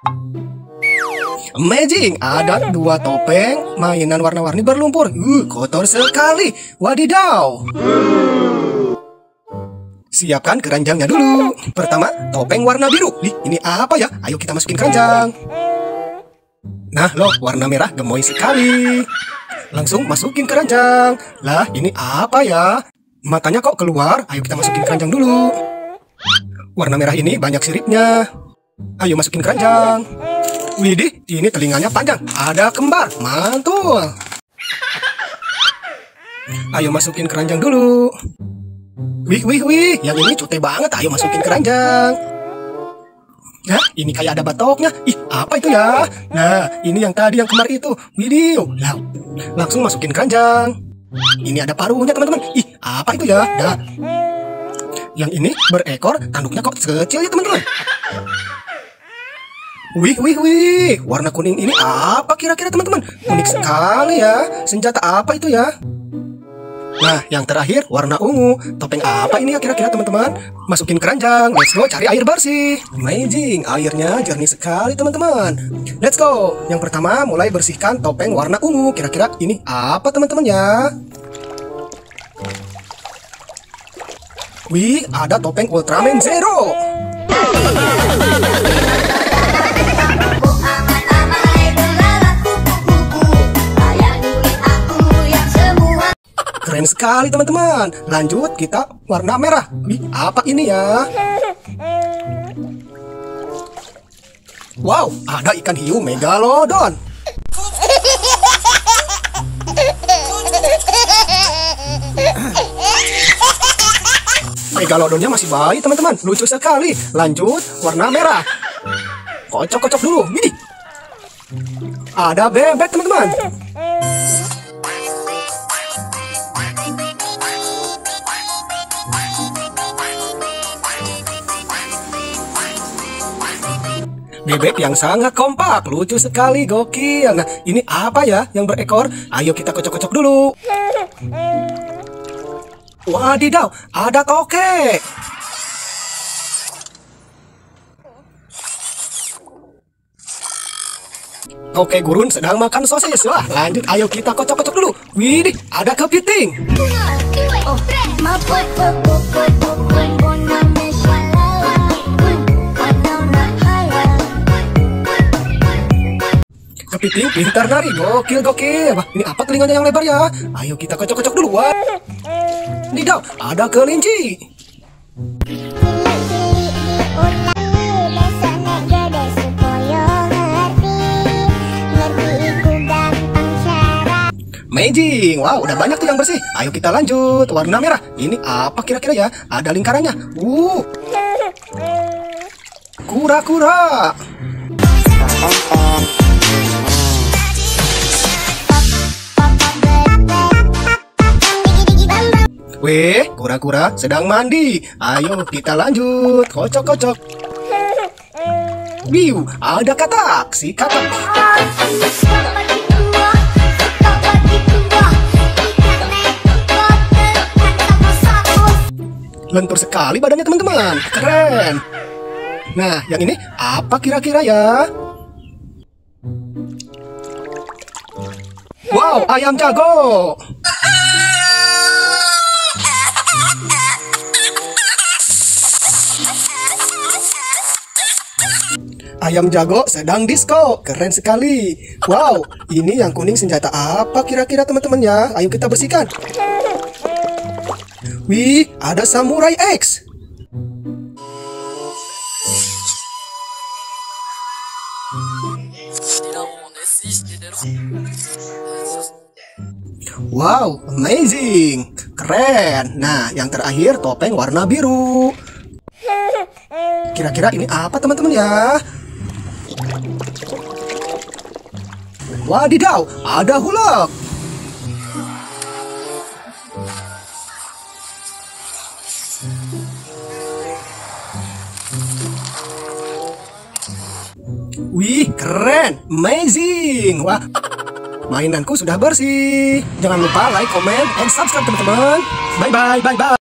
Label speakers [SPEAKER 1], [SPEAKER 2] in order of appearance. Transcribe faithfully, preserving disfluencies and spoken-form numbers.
[SPEAKER 1] Amazing, ada dua topeng mainan warna-warni berlumpur. Uh, kotor sekali. Wadidaw. Siapkan keranjangnya dulu. Pertama, topeng warna biru. Ih, ini apa ya? Ayo kita masukin keranjang. Nah, loh, warna merah gemoy sekali. Langsung masukin keranjang. Lah, ini apa ya? Matanya kok keluar? Ayo kita masukin keranjang dulu. Warna merah ini banyak siripnya. Ayo masukin keranjang. Widih, ini telinganya panjang. Ada kembar. Mantul. Ayo masukin keranjang dulu. Wih, wih, wih. Yang ini cute banget. Ayo masukin keranjang. Nah, ini kayak ada batoknya. Ih, apa itu ya? Nah, ini yang tadi yang kembar itu. Widih. Lah, langsung masukin keranjang. Ini ada paruhnya, teman-teman. Ih, apa itu ya? Nah, yang ini berekor. Tanduknya kok kecil ya, teman-teman? Wih, wih, wih. Warna kuning ini apa kira-kira, teman-teman? Unik sekali ya. Senjata apa itu ya? Nah, yang terakhir warna ungu. Topeng apa ini ya kira-kira, teman-teman? Masukin keranjang. Let's go cari air bersih. Amazing. Airnya jernih sekali, teman-teman. Let's go. Yang pertama mulai bersihkan topeng warna ungu. Kira-kira ini apa, teman-teman ya? Wih, ada topeng Ultraman Zero. Keren sekali, teman-teman. Lanjut kita warna merah. Wih, apa ini ya? Wow, ada ikan hiu megalodon. Megalodonnya masih bayi, teman-teman. Lucu sekali. Lanjut warna merah. Kocok-kocok dulu. Widih. Ada bebek, teman-teman. Bebek yang sangat kompak, lucu sekali, gokil. Nah, ini apa ya yang berekor? Ayo kita kocok-kocok dulu. Wadidaw, ada tokek. Tokek gurun sedang makan sosis. Wah, lanjut, ayo kita kocok-kocok dulu. Widih, ada kepiting. Kepiting pintar nari, gokil gokil. Wah, ini apa telinganya yang lebar ya? Ayo kita kocok-kocok dulu. Wah, Didaw, ada kelinci. Amazing. Wow, udah banyak tuh yang bersih. Ayo kita lanjut. Warna merah. Ini apa kira-kira ya? Ada lingkarannya. Uh. Kura-kura. Weh, kura-kura sedang mandi. Ayo kita lanjut. Kocok-kocok. Wiu, ada katak. Si katak. Lentur sekali badannya, teman-teman. Keren. Nah, yang ini apa kira-kira ya? Wow, ayam jago. Ayam jago sedang disco. Keren sekali. Wow, ini yang kuning senjata apa kira-kira, teman-teman ya? Ayo kita bersihkan. Wih, ada Samurai X. Wow, amazing. Keren. Nah, yang terakhir topeng warna biru. Kira-kira ini apa, teman-teman ya? Wadidaw, ada Hulk. Wih, keren, amazing. Wah, mainanku sudah bersih. Jangan lupa like, comment, and subscribe, teman-teman. Bye-bye, bye-bye.